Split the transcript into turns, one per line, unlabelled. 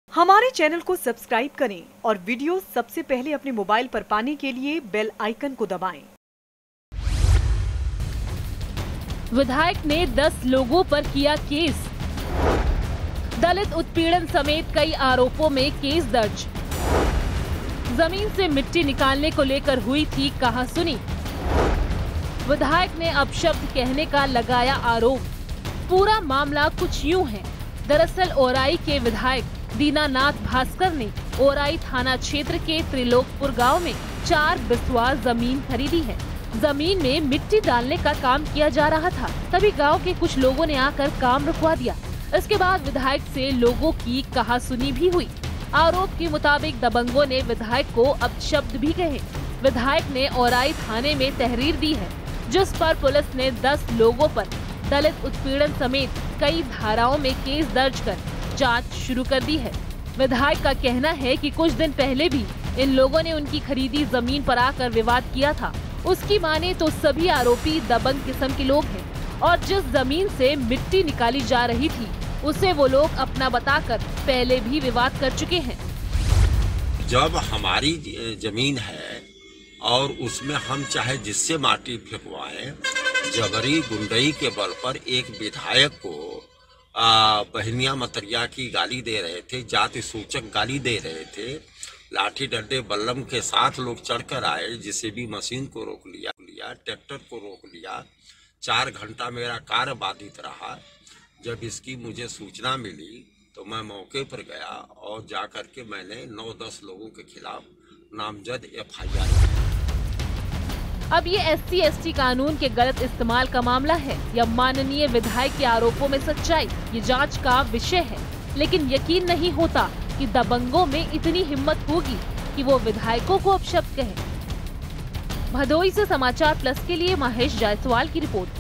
हमारे चैनल को सब्सक्राइब करें और वीडियो सबसे पहले अपने मोबाइल पर पाने के लिए बेल आइकन को दबाएं।
विधायक ने 10 लोगों पर किया केस। दलित उत्पीड़न समेत कई आरोपों में केस दर्ज। जमीन से मिट्टी निकालने को लेकर हुई थी कहासुनी। विधायक ने अपशब्द कहने का लगाया आरोप। पूरा मामला कुछ यूं है। दरअसल ओराई के विधायक दीनानाथ भास्कर ने ओराई थाना क्षेत्र के त्रिलोकपुर गांव में 4 बिस्वा जमीन खरीदी है। जमीन में मिट्टी डालने का काम किया जा रहा था, तभी गांव के कुछ लोगों ने आकर काम रुकवा दिया। इसके बाद विधायक से लोगों की कहासुनी भी हुई। आरोप के मुताबिक दबंगों ने विधायक को अपशब्द भी कहे। विधायक ने ओराई थाने में तहरीर दी है, जिस पर पुलिस ने 10 लोगों पर दलित उत्पीड़न समेत कई धाराओं में केस दर्ज कर जांच शुरू कर दी है। विधायक का कहना है कि कुछ दिन पहले भी इन लोगों ने उनकी खरीदी जमीन पर आकर विवाद किया था। उसकी माने तो सभी आरोपी दबंग किस्म के लोग हैं और जिस जमीन से मिट्टी निकाली जा रही थी उसे वो लोग अपना बताकर पहले भी विवाद कर चुके हैं।
जब हमारी जमीन है और उसमें हम चाहे जिससे माटी फेंकवाएं, जबरी गुंडई के बल पर एक विधायक को बहनिया मतरिया की गाली दे रहे थे, जाति सूचक गाली दे रहे थे। लाठी डंडे बल्लम के साथ लोग चढ़कर आए, जेसीबी मशीन को रोक लिया, ट्रैक्टर को रोक लिया। 4 घंटा मेरा कार्य बाधित रहा। जब इसकी मुझे सूचना मिली तो मैं मौके पर गया और जाकर के मैंने 9-10 लोगों के खिलाफ नामजद FIR।
अब ये SC/ST कानून के गलत इस्तेमाल का मामला है या माननीय विधायक के आरोपों में सच्चाई, ये जांच का विषय है। लेकिन यकीन नहीं होता कि दबंगों में इतनी हिम्मत होगी कि वो विधायकों को अपशब्द कहें। भदोई से समाचार प्लस के लिए महेश जायसवाल की रिपोर्ट।